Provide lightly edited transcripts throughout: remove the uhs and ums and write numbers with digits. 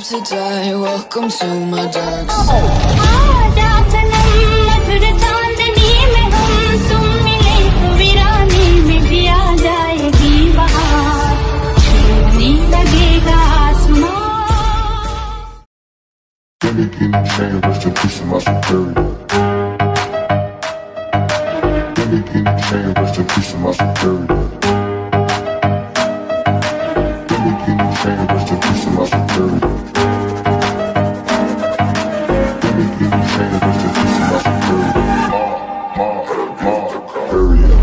to die. Welcome to my dark side. आजा सनम मधुर चांदनी में हम तुम मिले तो वीरानी में जिया जाएगी बहार, छूने लगेगा आसमां। Give me chain, rest in peace of my superior. Give me chain, rest in peace of my superior. Give me chain, rest in peace of my superior. Give me chain, rest in peace of my superior. Superior.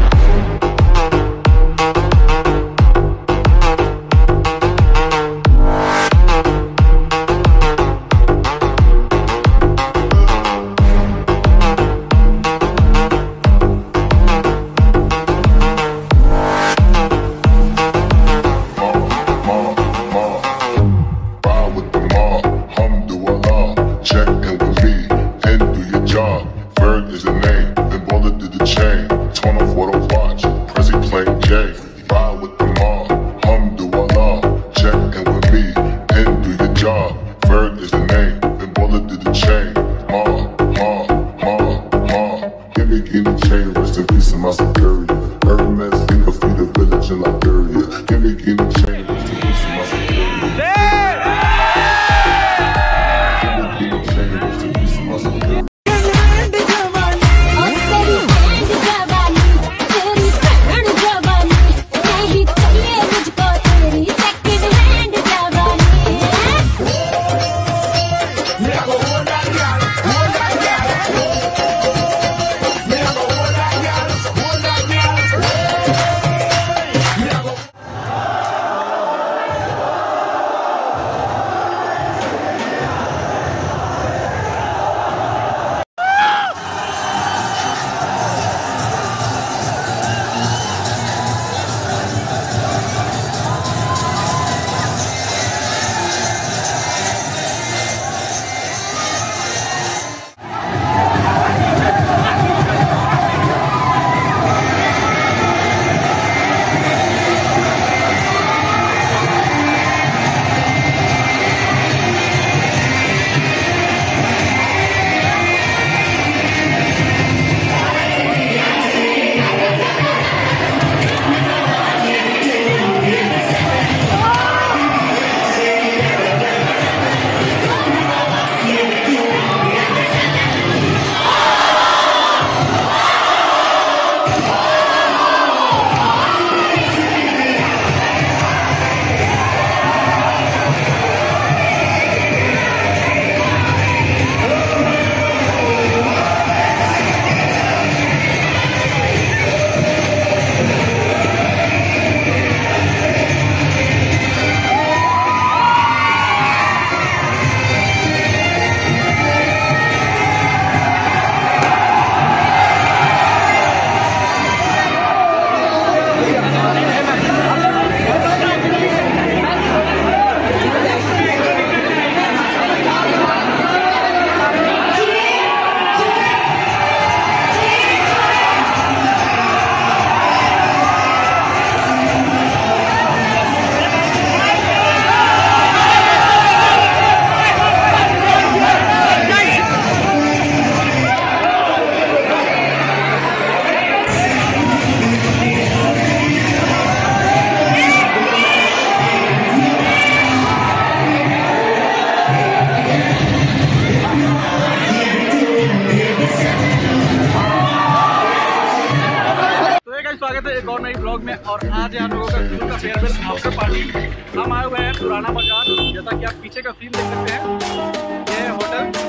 स्वागत है एक और नई blog में। और आज यहाँ लोगों का फिल्म का फेयरवेल आफ्टर पार्टी। हम आए हुए हैं पुराना बाजार, जैसा कि आप पीछे का सीन देख सकते हैं। ये है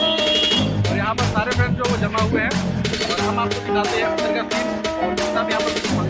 होटल और यहाँ पर सारे फ्रेंड्स जो वो जमा हुए हैं और हम आपको दिखाते हैं अंदर का सीन और जितना भी यहाँ पर